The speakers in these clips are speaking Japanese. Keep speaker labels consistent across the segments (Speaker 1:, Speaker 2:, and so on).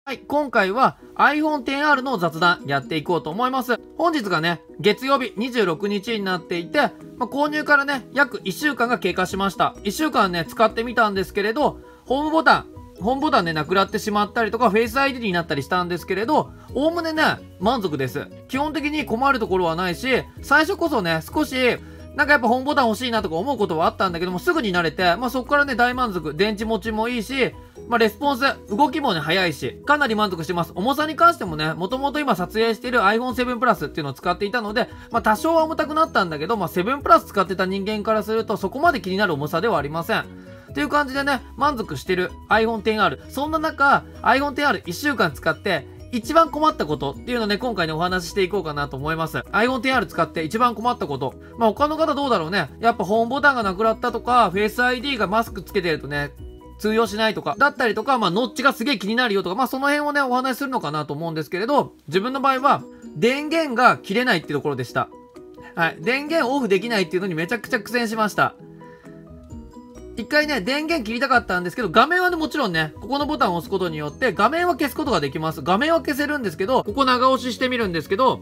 Speaker 1: はい、今回は iPhone XR の雑談やっていこうと思います。本日がね、月曜日26日になっていて、購入からね、約1週間が経過しました。1週間ね、使ってみたんですけれど、ホームボタンね、なくなってしまったりとか、Face ID になったりしたんですけれど、おおむねね、満足です。基本的に困るところはないし、最初こそね、少し、なんかやっぱホームボタン欲しいなとか思うことはあったんだけども、すぐに慣れて、そこからね、大満足。電池持ちもいいし、レスポンス、動きもね、早いし、かなり満足してます。重さに関してもね、もともと今撮影している iPhone 7 Plus っていうのを使っていたので、多少は重たくなったんだけど、7 Plus 使ってた人間からすると、そこまで気になる重さではありません。っていう感じでね、満足してる iPhone XR。そんな中、iPhone XR1 週間使って、一番困ったことっていうのをね、今回ね、お話ししていこうかなと思います。iPhone XR 使って一番困ったこと。他の方どうだろうね。やっぱホームボタンがなくなったとか、Face ID がマスクつけてるとね、通用しないとか、だったりとか、ノッチがすげえ気になるよとか、その辺をね、お話しするのかなと思うんですけれど、自分の場合は、電源が切れないっていうところでした。はい。電源オフできないっていうのにめちゃくちゃ苦戦しました。一回ね、電源切りたかったんですけど、画面はね、もちろんね、ここのボタンを押すことによって、画面は消すことができます。画面は消せるんですけど、ここ長押ししてみるんですけど、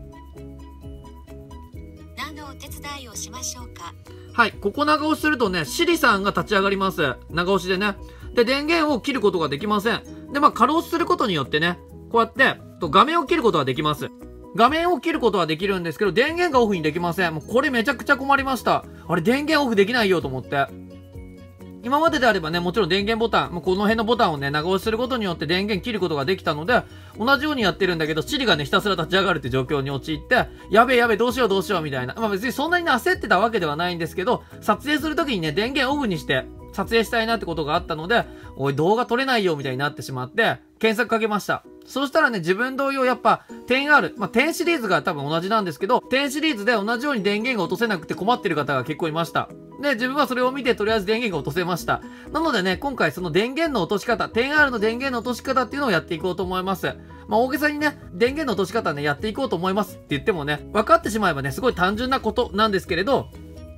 Speaker 2: 何のお手伝いをしましょうか。
Speaker 1: はい、ここ長押しするとね、Siri さんが立ち上がります。長押しでね。で、電源を切ることができません。で、軽押しすることによってね、こうやって、画面を切ることができます。画面を切ることはできるんですけど、電源がオフにできません。もうこれめちゃくちゃ困りました。あれ、電源オフできないよと思って。今までであればね、もちろん電源ボタン、この辺のボタンをね、長押しすることによって電源切ることができたので、同じようにやってるんだけど、Siri がね、ひたすら立ち上がるって状況に陥って、やべえ、どうしよう、みたいな。別にそんなにね、焦ってたわけではないんですけど、撮影するときにね、電源オフにして、撮影したいなってことがあったので、おい、動画撮れないよ、みたいになってしまって、検索かけました。そうしたらね、自分同様やっぱ 10R、10シリーズが多分同じなんですけど、10シリーズで同じように電源が落とせなくて困ってる方が結構いました。で、自分はそれを見てとりあえず電源が落とせました。なのでね、今回その電源の落とし方、10R の電源の落とし方っていうのをやっていこうと思います。大げさにね、電源の落とし方ね、やっていこうと思いますって言ってもね、分かってしまえばね、すごい単純なことなんですけれど、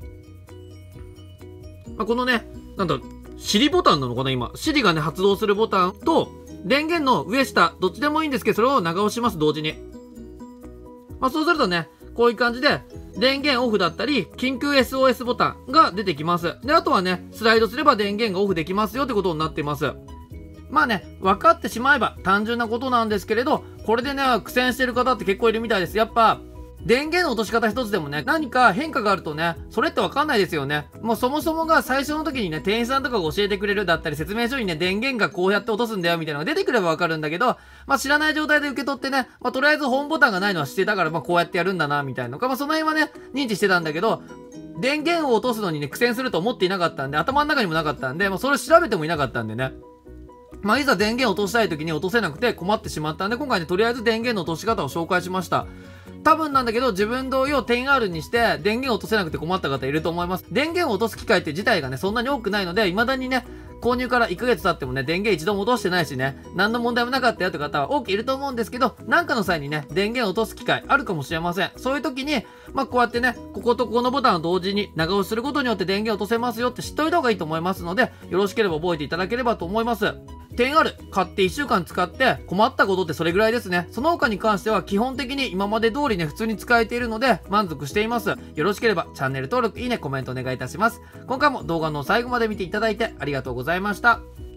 Speaker 1: このね、Siri ボタンなのかな今。Siri がね、発動するボタンと、電源の上下、どっちでもいいんですけど、それを長押します、同時に。そうするとね、こういう感じで、電源オフだったり、緊急 SOS ボタンが出てきます。で、あとはね、スライドすれば電源がオフできますよってことになっています。分かってしまえば単純なことなんですけれど、これでね、苦戦してる方って結構いるみたいです。やっぱ、電源の落とし方一つでもね、何か変化があるとね、それってわかんないですよね。もうそもそもが最初の時にね、店員さんとかが教えてくれるだったり、説明書にね、電源がこうやって落とすんだよみたいなのが出てくればわかるんだけど、知らない状態で受け取ってね、とりあえずホームボタンがないのは知ってたから、こうやってやるんだな、みたいなのか、その辺はね、認知してたんだけど、電源を落とすのにね、苦戦すると思っていなかったんで、頭の中にもなかったんで、それを調べてもいなかったんでね。いざ電源を落としたい時に落とせなくて困ってしまったんで、今回ね、とりあえず電源の落とし方を紹介しました。多分なんだけど、自分同様 10R にして電源を落とせなくて困った方いると思います。電源を落とす機会って自体がね、そんなに多くないので、未だにね、購入から1ヶ月経ってもね、電源一度も落としてないしね、何の問題もなかったよって方は多くいると思うんですけど、なんかの際にね、電源を落とす機会あるかもしれません。そういう時に、こうやってね、こことここのボタンを同時に長押しすることによって電源を落とせますよって知っておいた方がいいと思いますので、よろしければ覚えていただければと思います。10R 買って1週間使って困ったことってそれぐらいですね。その他に関しては基本的に今まで通りね、普通に使えているので満足しています。よろしければチャンネル登録、いいね、コメントお願いいたします。今回も動画の最後まで見ていただいてありがとうございました。